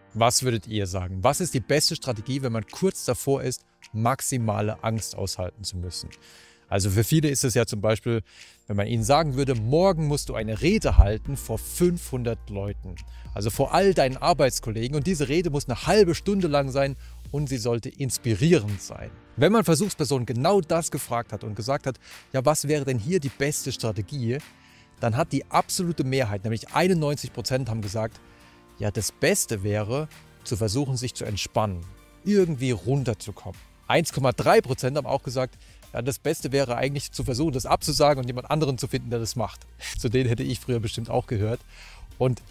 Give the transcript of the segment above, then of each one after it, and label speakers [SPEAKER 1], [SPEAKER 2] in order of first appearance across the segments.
[SPEAKER 1] Was würdet ihr sagen? Was ist die beste Strategie, wenn man kurz davor ist, maximale Angst aushalten zu müssen? Also für viele ist es ja zum Beispiel, wenn man ihnen sagen würde, morgen musst du eine Rede halten vor 500 Leuten. Also vor all deinen Arbeitskollegen, und diese Rede muss eine halbe Stunde lang sein und sie sollte inspirierend sein. Wenn man Versuchspersonen genau das gefragt hat und gesagt hat, ja, was wäre denn hier die beste Strategie, dann hat die absolute Mehrheit, nämlich 91%, haben gesagt, ja, das Beste wäre, zu versuchen, sich zu entspannen, irgendwie runterzukommen. 1,3% haben auch gesagt, ja, das Beste wäre eigentlich zu versuchen, das abzusagen und jemand anderen zu finden, der das macht. Zu denen hätte ich früher bestimmt auch gehört. Und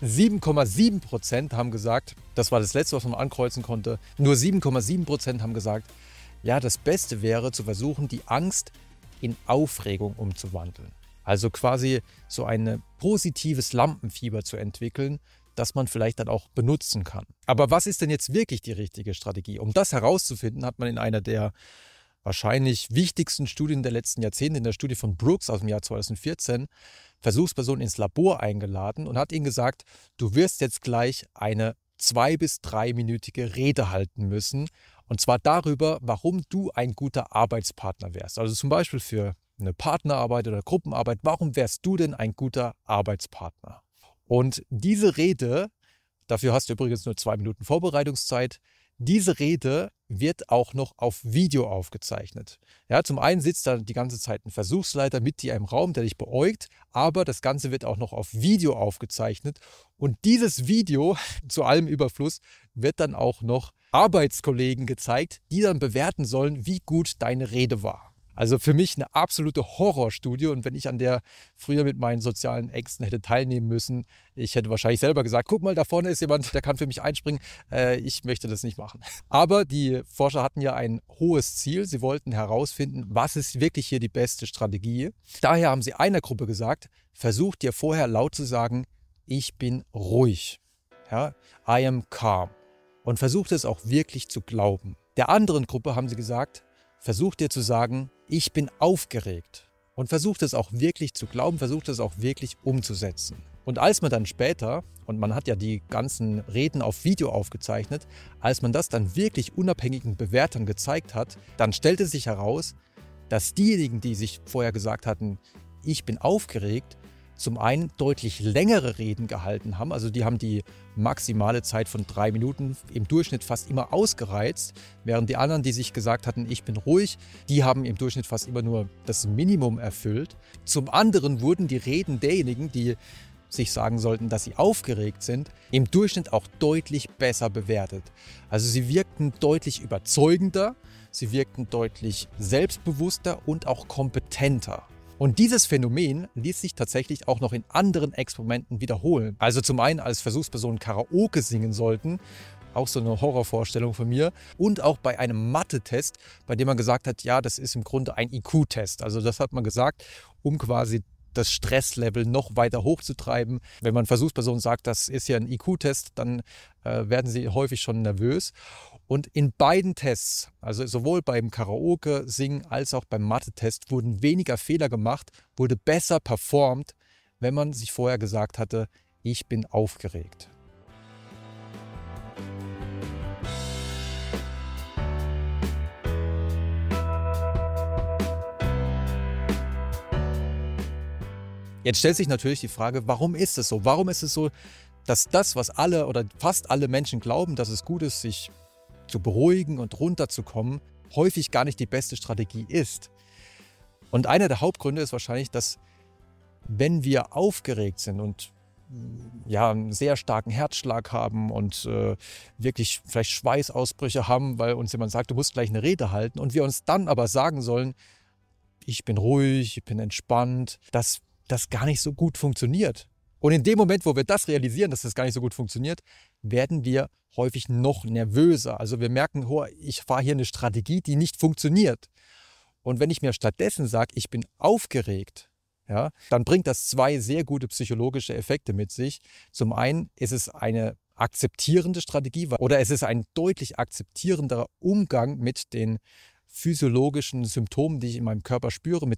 [SPEAKER 1] 7,7% haben gesagt, das war das Letzte, was man ankreuzen konnte, nur 7,7% haben gesagt, ja, das Beste wäre, zu versuchen, die Angst in Aufregung umzuwandeln. Also quasi so ein positives Lampenfieber zu entwickeln, das man vielleicht dann auch benutzen kann. Aber was ist denn jetzt wirklich die richtige Strategie? Um das herauszufinden, hat man in einer der wahrscheinlich wichtigsten Studien der letzten Jahrzehnte, in der Studie von Brooks aus dem Jahr 2014, Versuchspersonen ins Labor eingeladen und hat ihnen gesagt, du wirst jetzt gleich eine 2- bis 3-minütige Rede halten müssen. Und zwar darüber, warum du ein guter Arbeitspartner wärst. Also zum Beispiel für eine Partnerarbeit oder Gruppenarbeit, warum wärst du denn ein guter Arbeitspartner? Und diese Rede, dafür hast du übrigens nur 2 Minuten Vorbereitungszeit, diese Rede wird auch noch auf Video aufgezeichnet. Ja, zum einen sitzt da die ganze Zeit ein Versuchsleiter mit dir im Raum, der dich beäugt, aber das Ganze wird auch noch auf Video aufgezeichnet. Und dieses Video, zu allem Überfluss, wird dann auch noch Arbeitskollegen gezeigt, die dann bewerten sollen, wie gut deine Rede war. Also für mich eine absolute Horrorstudie, und wenn ich an der früher mit meinen sozialen Ängsten hätte teilnehmen müssen, ich hätte wahrscheinlich selber gesagt, guck mal, da vorne ist jemand, der kann für mich einspringen, ich möchte das nicht machen. Aber die Forscher hatten ja ein hohes Ziel, sie wollten herausfinden, was ist wirklich hier die beste Strategie. Daher haben sie einer Gruppe gesagt, versuch dir vorher laut zu sagen, ich bin ruhig, ja, I am calm, und versucht es auch wirklich zu glauben. Der anderen Gruppe haben sie gesagt, versucht dir zu sagen, ich bin aufgeregt, und versucht es auch wirklich zu glauben, versucht es auch wirklich umzusetzen. Und als man dann später, und man hat ja die ganzen Reden auf Video aufgezeichnet, als man das dann wirklich unabhängigen Bewertern gezeigt hat, dann stellte sich heraus, dass diejenigen, die sich vorher gesagt hatten, ich bin aufgeregt, zum einen deutlich längere Reden gehalten haben, also die haben die maximale Zeit von 3 Minuten im Durchschnitt fast immer ausgereizt, während die anderen, die sich gesagt hatten, ich bin ruhig, die haben im Durchschnitt fast immer nur das Minimum erfüllt. Zum anderen wurden die Reden derjenigen, die sich sagen sollten, dass sie aufgeregt sind, im Durchschnitt auch deutlich besser bewertet. Also sie wirkten deutlich überzeugender, sie wirkten deutlich selbstbewusster und auch kompetenter. Und dieses Phänomen ließ sich tatsächlich auch noch in anderen Experimenten wiederholen. Also zum einen, als Versuchspersonen Karaoke singen sollten, auch so eine Horrorvorstellung von mir, und auch bei einem Mathe-Test, bei dem man gesagt hat, ja, das ist im Grunde ein IQ-Test. Also das hat man gesagt, um quasi das Stresslevel noch weiter hochzutreiben. Wenn man Versuchspersonen sagt, das ist ja ein IQ-Test, dann werden sie häufig schon nervös. Und in beiden Tests, also sowohl beim Karaoke-Singen als auch beim Mathe-Test, wurden weniger Fehler gemacht, wurde besser performt, wenn man sich vorher gesagt hatte, ich bin aufgeregt. Jetzt stellt sich natürlich die Frage, warum ist es so? Warum ist es so, dass das, was alle oder fast alle Menschen glauben, dass es gut ist, sich zu beruhigen und runterzukommen, häufig gar nicht die beste Strategie ist? Und einer der Hauptgründe ist wahrscheinlich, dass wenn wir aufgeregt sind und ja, einen sehr starken Herzschlag haben und wirklich vielleicht Schweißausbrüche haben, weil uns jemand sagt, du musst gleich eine Rede halten, und wir uns dann aber sagen sollen, ich bin ruhig, ich bin entspannt, dass das gar nicht so gut funktioniert. Und in dem Moment, wo wir das realisieren, dass das gar nicht so gut funktioniert, werden wir häufig noch nervöser. Also wir merken, oh, ich fahre hier eine Strategie, die nicht funktioniert. Und wenn ich mir stattdessen sage, ich bin aufgeregt, ja, dann bringt das 2 sehr gute psychologische Effekte mit sich. Zum einen ist es eine akzeptierende Strategie, oder es ist ein deutlich akzeptierenderer Umgang mit den physiologischen Symptomen, die ich in meinem Körper spüre, mit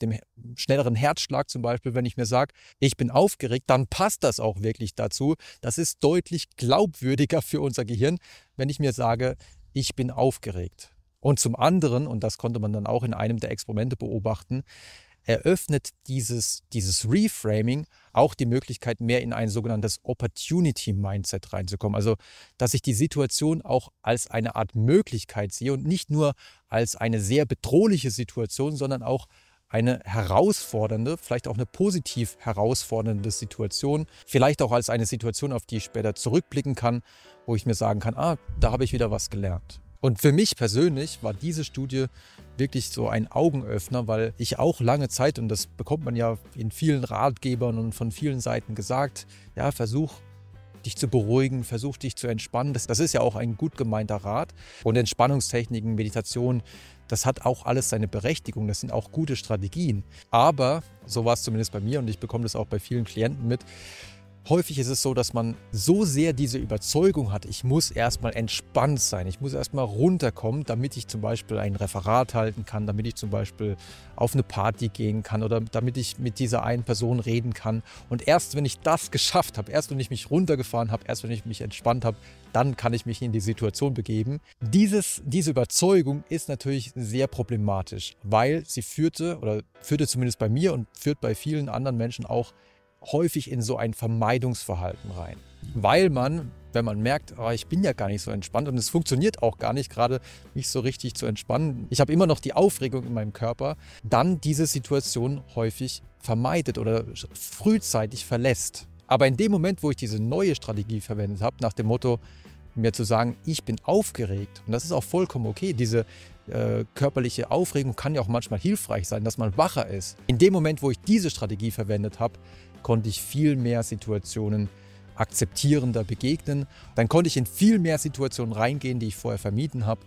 [SPEAKER 1] dem schnelleren Herzschlag zum Beispiel, wenn ich mir sage, ich bin aufgeregt, dann passt das auch wirklich dazu. Das ist deutlich glaubwürdiger für unser Gehirn, wenn ich mir sage, ich bin aufgeregt. Und zum anderen, und das konnte man dann auch in einem der Experimente beobachten, eröffnet dieses Reframing auch die Möglichkeit, mehr in ein sogenanntes Opportunity-Mindset reinzukommen. Also, dass ich die Situation auch als eine Art Möglichkeit sehe und nicht nur als eine sehr bedrohliche Situation, sondern auch eine herausfordernde, vielleicht auch eine positiv herausfordernde Situation, vielleicht auch als eine Situation, auf die ich später zurückblicken kann, wo ich mir sagen kann, da habe ich wieder was gelernt. Und für mich persönlich war diese Studie wirklich so ein Augenöffner, weil ich auch lange Zeit, und das bekommt man ja in vielen Ratgebern und von vielen Seiten gesagt, ja, versuch dich zu beruhigen, versuch dich zu entspannen. Das ist ja auch ein gut gemeinter Rat. Und Entspannungstechniken, Meditation, das hat auch alles seine Berechtigung, das sind auch gute Strategien. Aber, so war es zumindest bei mir und ich bekomme das auch bei vielen Klienten mit, häufig ist es so, dass man so sehr diese Überzeugung hat, ich muss erstmal entspannt sein, ich muss erstmal runterkommen, damit ich zum Beispiel ein Referat halten kann, damit ich zum Beispiel auf eine Party gehen kann oder damit ich mit dieser einen Person reden kann. Und erst wenn ich das geschafft habe, erst wenn ich mich runtergefahren habe, erst wenn ich mich entspannt habe, dann kann ich mich in die Situation begeben. Diese Überzeugung ist natürlich sehr problematisch, weil sie führte zumindest bei mir und führt bei vielen anderen Menschen auch häufig in so ein Vermeidungsverhalten rein. Weil man, wenn man merkt, ich bin ja gar nicht so entspannt und es funktioniert auch gar nicht gerade, mich so richtig zu entspannen, ich habe immer noch die Aufregung in meinem Körper, dann diese Situation häufig vermeidet oder frühzeitig verlässt. Aber in dem Moment, wo ich diese neue Strategie verwendet habe, nach dem Motto, mir zu sagen, ich bin aufgeregt, und das ist auch vollkommen okay, diese körperliche Aufregung kann ja auch manchmal hilfreich sein, dass man wacher ist. In dem Moment, wo ich diese Strategie verwendet habe, konnte ich viel mehr Situationen akzeptierender begegnen. Dann konnte ich in viel mehr Situationen reingehen, die ich vorher vermieden habe.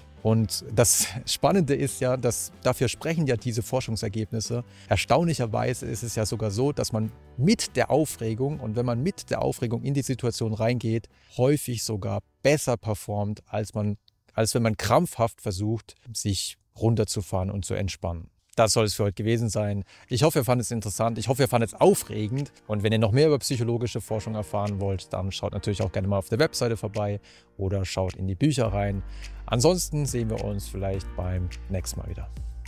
[SPEAKER 1] Und das Spannende ist ja, dass dafür sprechen ja diese Forschungsergebnisse. Erstaunlicherweise ist es ja sogar so, dass man mit der Aufregung und wenn man mit der Aufregung in die Situation reingeht, häufig sogar besser performt, als wenn man krampfhaft versucht, sich runterzufahren und zu entspannen. Das soll es für heute gewesen sein. Ich hoffe, ihr fandet es interessant. Ich hoffe, ihr fandet es aufregend. Und wenn ihr noch mehr über psychologische Forschung erfahren wollt, dann schaut natürlich auch gerne mal auf der Webseite vorbei oder schaut in die Bücher rein. Ansonsten sehen wir uns vielleicht beim nächsten Mal wieder.